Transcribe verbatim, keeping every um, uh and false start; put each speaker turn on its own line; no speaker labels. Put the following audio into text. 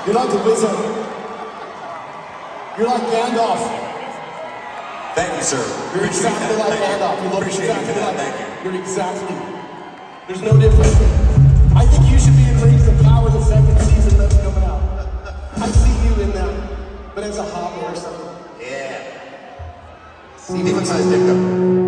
You're like the wizard. You're like Gandalf.
Thank you, sir.
You're exactly like Gandalf. You look
Appreciate
exactly
that.
like
Thank you.
You're exactly. There's no difference. I think you should be in Rings of Power the second season that's coming out. I see you in that, but as a hobby or something.
Yeah. See, different size dick up.